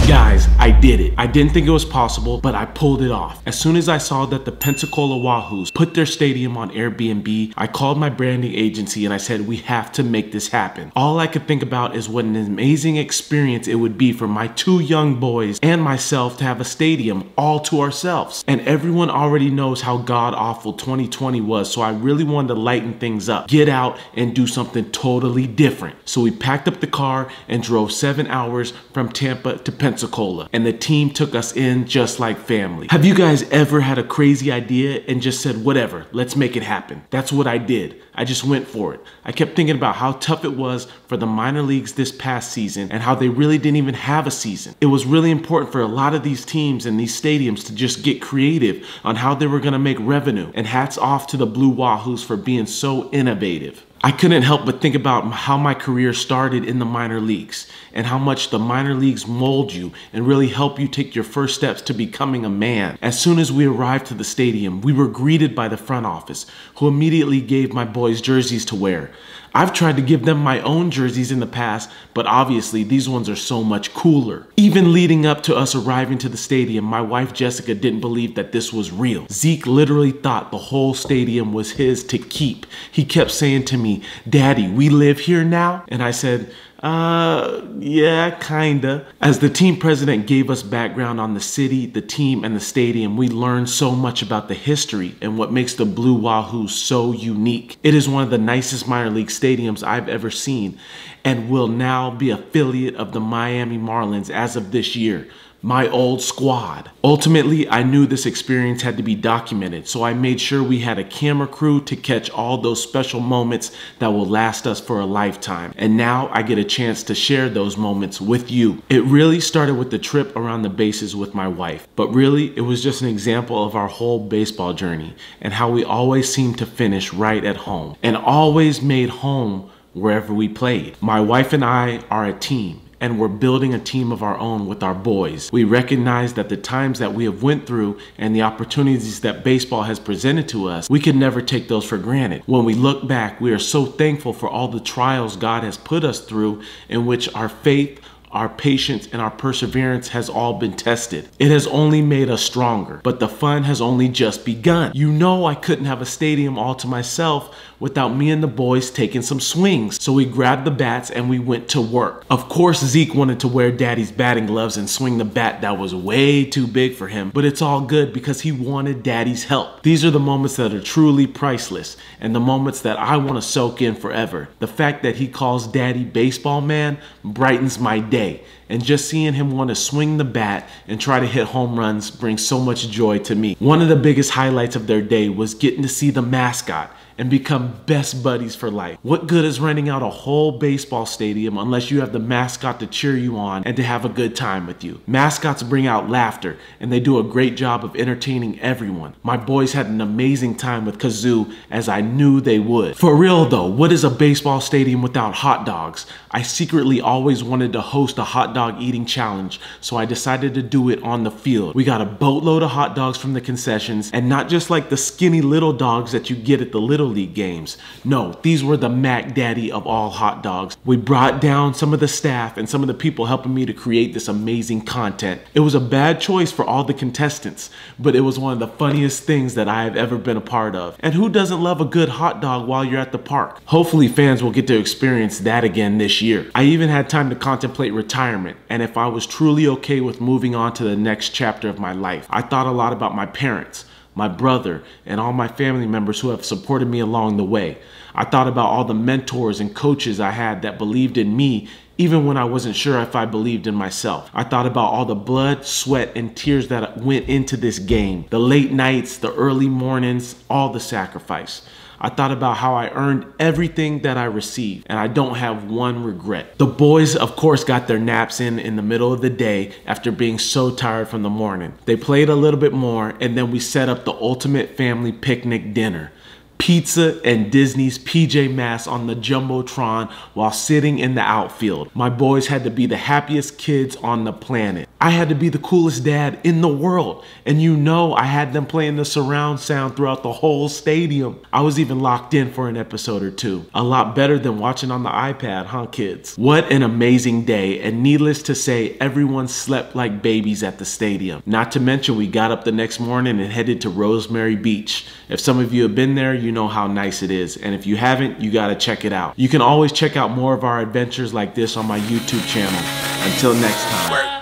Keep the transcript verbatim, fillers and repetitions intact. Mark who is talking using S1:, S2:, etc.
S1: Guys, I did it. I didn't think it was possible, but I pulled it off. As soon as I saw that the Pensacola Wahoos put their stadium on Airbnb, I called my branding agency and I said, we have to make this happen. All I could think about is what an amazing experience it would be for my two young boys and myself to have a stadium all to ourselves. And everyone already knows how god-awful twenty twenty was, so I really wanted to lighten things up, get out and do something totally different. So we packed up the car and drove seven hours from Tampa to Pensacola, and the team took us in just like family. Have you guys ever had a crazy idea and just said, whatever, let's make it happen? That's what I did. I just went for it. I kept thinking about how tough it was for the minor leagues this past season and how they really didn't even have a season. It was really important for a lot of these teams and these stadiums to just get creative on how they were gonna make revenue. And hats off to the Blue Wahoos for being so innovative. I couldn't help but think about how my career started in the minor leagues and how much the minor leagues mold you and really help you take your first steps to becoming a man. As soon as we arrived to the stadium, we were greeted by the front office, who immediately gave my boys jerseys to wear. I've tried to give them my own jerseys in the past, but obviously these ones are so much cooler. Even leading up to us arriving to the stadium, my wife Jessica didn't believe that this was real. Zeke literally thought the whole stadium was his to keep. He kept saying to me, "Daddy, we live here now?" And I said, Uh, yeah, kinda. As the team president gave us background on the city, the team, and the stadium, we learned so much about the history and what makes the Blue Wahoos so unique. It is one of the nicest minor league stadiums I've ever seen and will now be affiliate of the Miami Marlins as of this year. My old squad. Ultimately, I knew this experience had to be documented, so I made sure we had a camera crew to catch all those special moments that will last us for a lifetime. And now I get a chance to share those moments with you. It really started with the trip around the bases with my wife, but really it was just an example of our whole baseball journey and how we always seemed to finish right at home and always made home wherever we played. My wife and I are a team, and we're building a team of our own with our boys. We recognize that the times that we have went through and the opportunities that baseball has presented to us, we can never take those for granted. When we look back, we are so thankful for all the trials God has put us through, in which our faith, our patience, and our perseverance has all been tested. It has only made us stronger, but the fun has only just begun. You know I couldn't have a stadium all to myself without me and the boys taking some swings. So we grabbed the bats and we went to work. Of course, Zeke wanted to wear daddy's batting gloves and swing the bat that was way too big for him, but it's all good because he wanted daddy's help. These are the moments that are truly priceless and the moments that I want to soak in forever. The fact that he calls daddy baseball man brightens my day. And just seeing him want to swing the bat and try to hit home runs brings so much joy to me. One of the biggest highlights of their day was getting to see the mascot and become best buddies for life. What good is renting out a whole baseball stadium unless you have the mascot to cheer you on and to have a good time with you? Mascots bring out laughter and they do a great job of entertaining everyone. My boys had an amazing time with Kazoo, as I knew they would. For real though, what is a baseball stadium without hot dogs? I secretly always wanted to host a hot dog eating challenge, so I decided to do it on the field. We got a boatload of hot dogs from the concessions, and not just like the skinny little dogs that you get at the Little League games. No, these were the Mac Daddy of all hot dogs. We brought down some of the staff and some of the people helping me to create this amazing content. It was a bad choice for all the contestants, but it was one of the funniest things that I have ever been a part of. And who doesn't love a good hot dog while you're at the park? Hopefully fans will get to experience that again this year. I even had time to contemplate retirement and if I was truly okay with moving on to the next chapter of my life. I thought a lot about my parents, my brother, and all my family members who have supported me along the way. I thought about all the mentors and coaches I had that believed in me even when I wasn't sure if I believed in myself. I thought about all the blood, sweat, and tears that went into this game. The late nights, the early mornings, all the sacrifice. I thought about how I earned everything that I received, and I don't have one regret. The boys, of course, got their naps in in the middle of the day after being so tired from the morning. They played a little bit more, and then we set up the ultimate family picnic dinner. Pizza and Disney's P J Masks on the Jumbotron while sitting in the outfield. My boys had to be the happiest kids on the planet. I had to be the coolest dad in the world. And you know I had them playing the surround sound throughout the whole stadium. I was even locked in for an episode or two. A lot better than watching on the iPad, huh kids? What an amazing day, and needless to say, everyone slept like babies at the stadium. Not to mention we got up the next morning and headed to Rosemary Beach. If some of you have been there, you know how nice it is. And if you haven't, you gotta check it out. You can always check out more of our adventures like this on my YouTube channel. Until next time.